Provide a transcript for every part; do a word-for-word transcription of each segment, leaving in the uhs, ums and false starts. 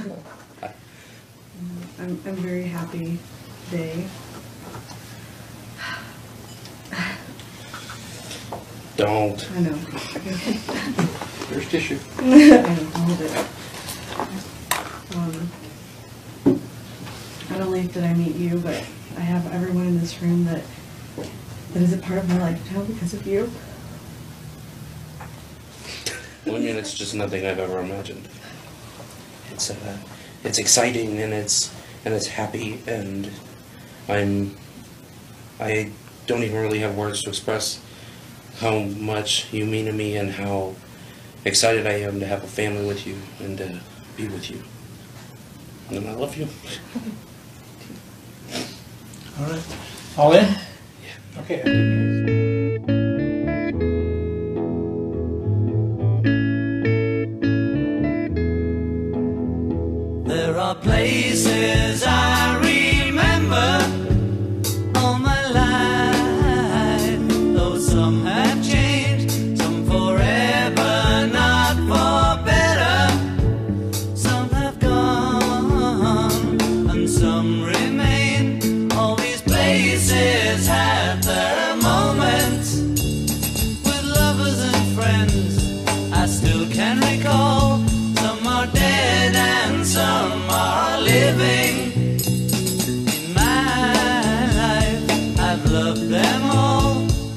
I'm, I'm very happy today. Don't. I know. There's tissue. I know, hold it. Um, not only did I meet you, but I have everyone in this room that that is a part of my life now because of you. Well, I mean, it's just nothing I've ever imagined. It's uh, it's exciting and it's and it's happy, and I'm I don't even really have words to express how much you mean to me and how excited I am to have a family with you and to be with you. And I love you. All right. All in? Yeah. Okay. There are places I remember all my life, though some have changed, some forever, not for better. Some have gone and some remain. All these places have their moments with lovers and friends I still can recall. Some are dead and some are living. In my life, I've loved them all.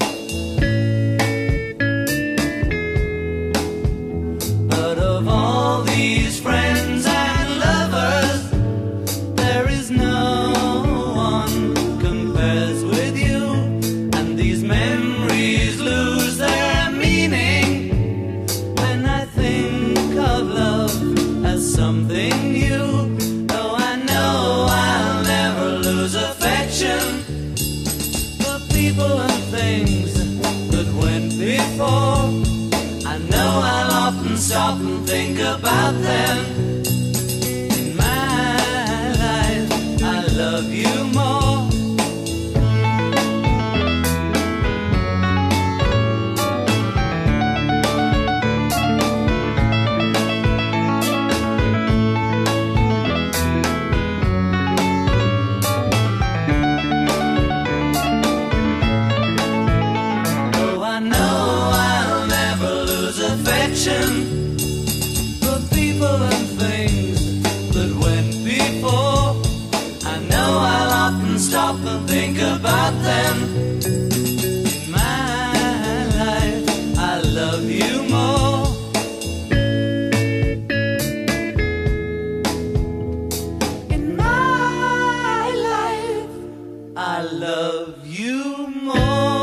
But of all these friends and lovers, there is no one compares with you. And these memories lose their meaning when I think of love as something new. Though I know I'll never lose affection for people and things that went before. I know I'll often stop and think about them. In my life, I love you more. Though I know I'll never lose affection for people and things that went before. I know I'll often stop and think about them. In my life, I love you more. In my life, I love you more.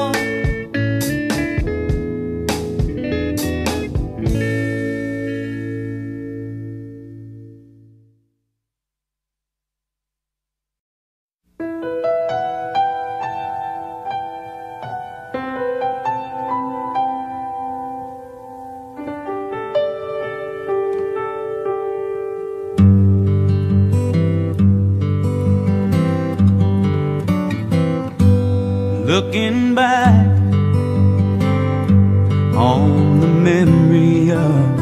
Looking back on the memory of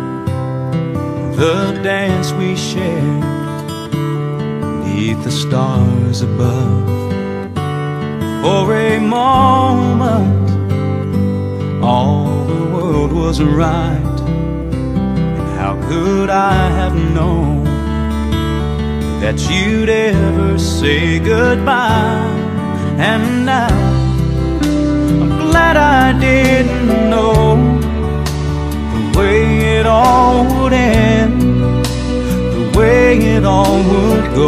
the dance we shared beneath the stars above. For a moment all the world was right, and how could I have known that you'd ever say goodbye? And now I'm glad I didn't know the way it all would end, the way it all would go.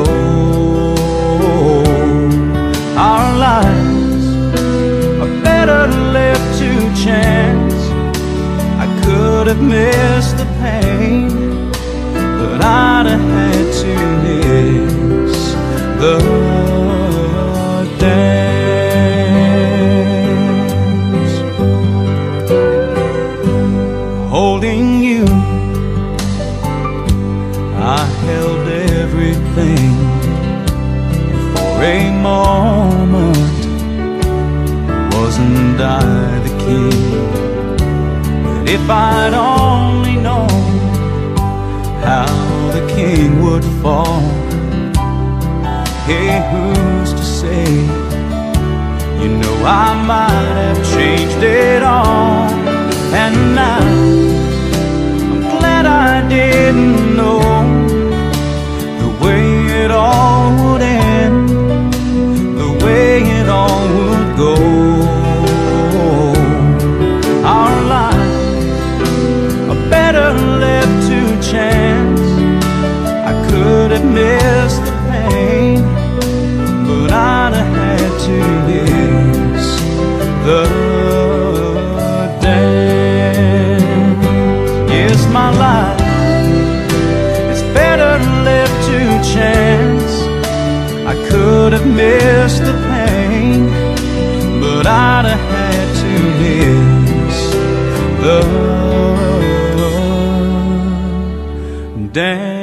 Our lives are better left to chance. I could have missed the pain, but I'd have had to miss the dance. Holding you, I held everything. For a moment, wasn't I the king? But if I'd only known how the king would fall. Hey, who's to say? You know I might have changed it all. And now I'm glad I didn't know the way it all would end, the way it all would go. Our lives are better left to chance. I could have missed the pain, but I'd have had to miss the dance. Yes, my life is better left to chance. I could have missed the pain, but I'd have had to miss the dance.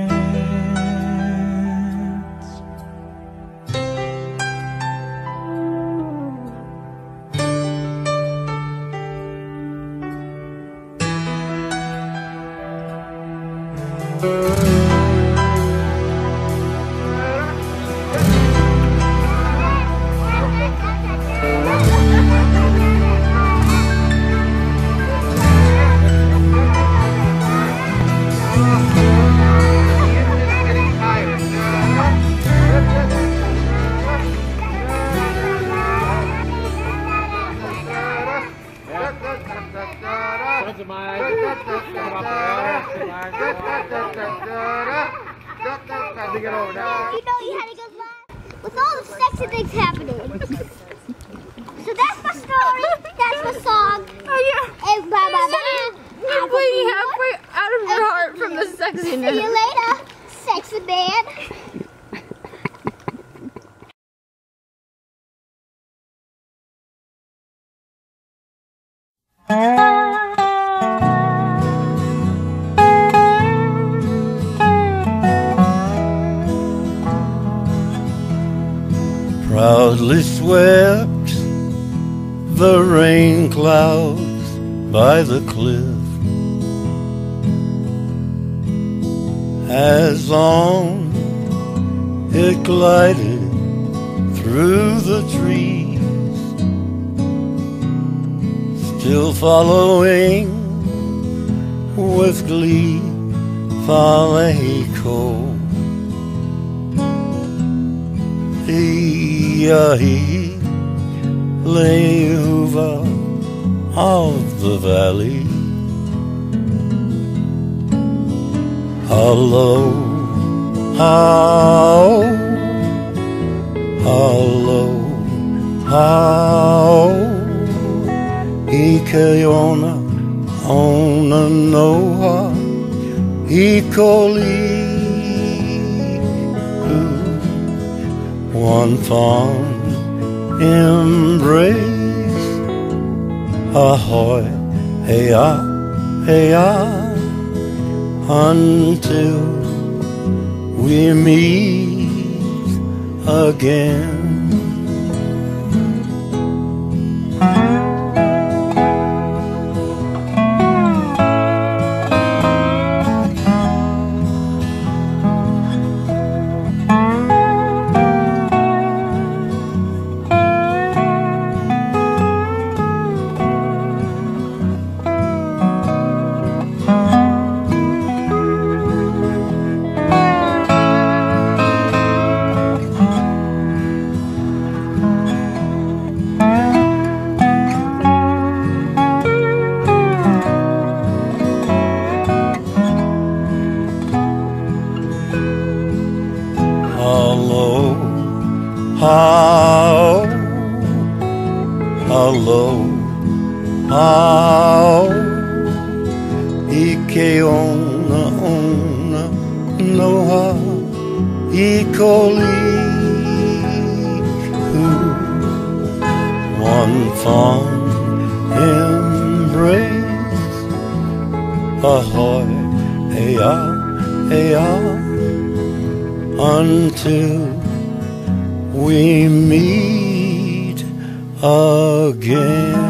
You know you had a good laugh with all the sexy things happening. So that's my story, that's my song. Oh, yeah. And bye bye bye. You're bleeding halfway out of your heart from the sexiness. See you later, sexy man. Proudly swept the rain clouds by the cliff, as on it glided through the trees, still following with glee Faleco. He lay over of the valley. Hello, how, hello, how, Ikeona, ona noa, Ikoli. One fond embrace, ahoy, hey ah, hey ah, until we meet again. How, hello, how, Ikeona, ona, noa, Ikoli. One fond embrace, ahoy, hey ah, hey ah, until we meet again.